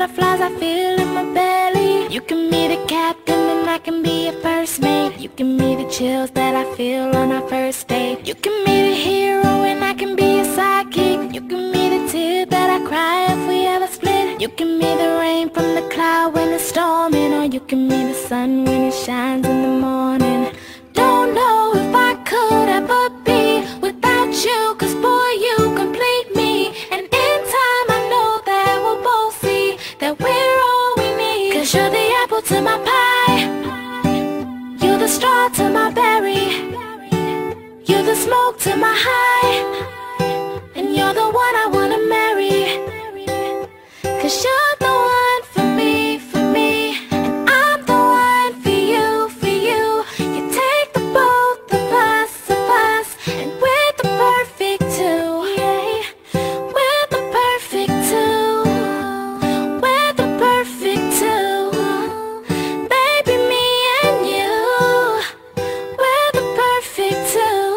butterflies I feel in my belly. You can be the captain and I can be your first mate. You can be the chills that I feel on our first date. You can be the hero and I can be your sidekick. You can be the tear that I cry if we ever split. You can be the rain from the cloud when it's storming, or you can be the sun when it shines in the morning. Don't know if I could ever be without you, 'cause boy, you complete me. And in time I know that we'll both see that we're all we need. 'Cause you're the apple to my pie, you're the straw to my berry, you're the smoke to my high, and you're the one I wanna marry. 'Cause you're the one for me, and I'm the one for you, for you. You take the both of us, and we're the perfect two. Yeah, we're the perfect two. We're the perfect two. Baby, me and you, we're the perfect two.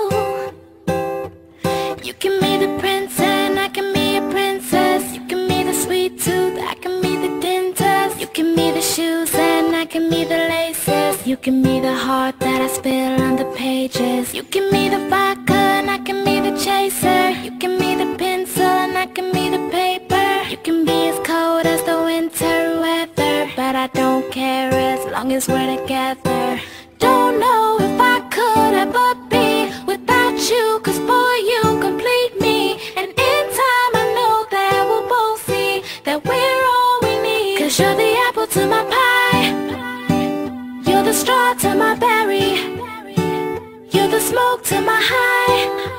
You can be the prince and I can be a princess. You can be the sweet tooth, I can be the dentist. You can be the shoes and I can be the laces. You can be the heart that I spill on the pages. You can be the vodka and I can be the chaser. You can be the pencil and I can be the paper. You can be as cold as the winter weather, but I don't care as long as we're together. Don't know if I could ever be without you, 'cause boy, you complete me. And in time I know that we'll both see that we're all we need. 'Cause you're the apple to my pie, you're the straw to my berry, you're the smoke to my high,